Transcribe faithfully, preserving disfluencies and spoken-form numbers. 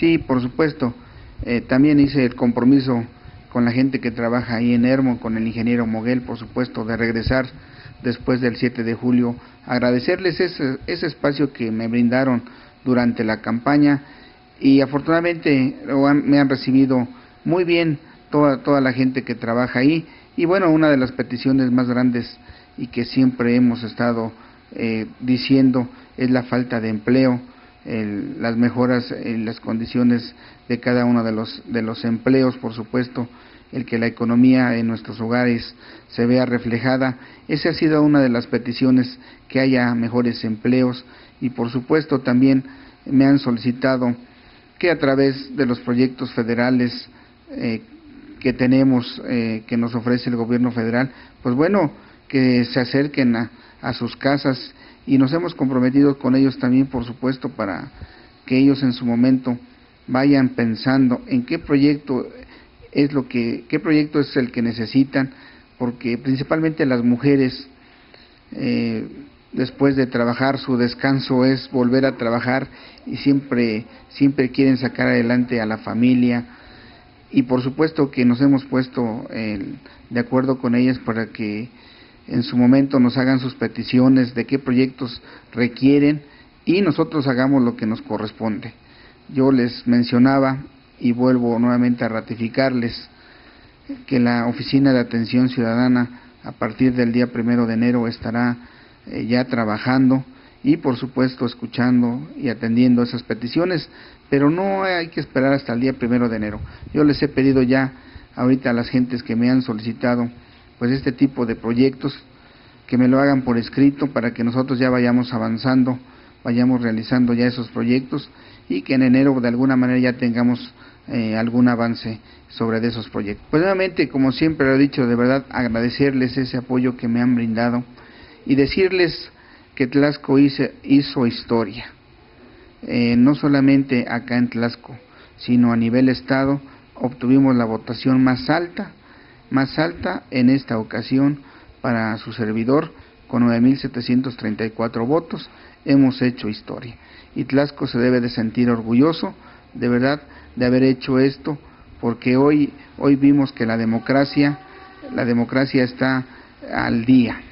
Sí, por supuesto. Eh, también hice el compromiso con la gente que trabaja ahí en Hermo, con el ingeniero Moguel, por supuesto, de regresar después del siete de julio, agradecerles ese, ese espacio que me brindaron durante la campaña, y afortunadamente han, me han recibido muy bien toda, toda la gente que trabaja ahí. Y bueno, una de las peticiones más grandes y que siempre hemos estado eh, diciendo es la falta de empleo, el, las mejoras en las condiciones de cada uno de los, de los empleos, por supuesto, el que la economía en nuestros hogares se vea reflejada. Esa ha sido una de las peticiones, que haya mejores empleos, y por supuesto también me han solicitado que a través de los proyectos federales eh, que tenemos, eh, que nos ofrece el gobierno federal, pues bueno, que se acerquen a, a sus casas, y nos hemos comprometido con ellos también, por supuesto, para que ellos en su momento vayan pensando en qué proyecto es lo que, qué proyecto es el que necesitan, porque principalmente las mujeres, eh, después de trabajar, su descanso es volver a trabajar, y siempre, siempre quieren sacar adelante a la familia. Y por supuesto que nos hemos puesto eh, de acuerdo con ellas para que en su momento nos hagan sus peticiones de qué proyectos requieren, y nosotros hagamos lo que nos corresponde. Yo les mencionaba, y vuelvo nuevamente a ratificarles, que la Oficina de Atención Ciudadana a partir del día primero de enero estará eh, ya trabajando, y por supuesto escuchando y atendiendo esas peticiones, pero no hay que esperar hasta el día primero de enero. Yo les he pedido ya ahorita a las gentes que me han solicitado pues este tipo de proyectos, que me lo hagan por escrito, para que nosotros ya vayamos avanzando, vayamos realizando ya esos proyectos, y que en enero de alguna manera ya tengamos eh, algún avance sobre de esos proyectos. Pues nuevamente, como siempre lo he dicho, de verdad agradecerles ese apoyo que me han brindado, y decirles que Tlaxco hizo, hizo historia, eh, no solamente acá en Tlaxco, sino a nivel estado. Obtuvimos la votación más alta, más alta en esta ocasión para su servidor, con nueve mil setecientos treinta y cuatro votos. Hemos hecho historia, y Tlaxco se debe de sentir orgulloso, de verdad, de haber hecho esto, porque hoy, hoy vimos que la democracia, la democracia está al día.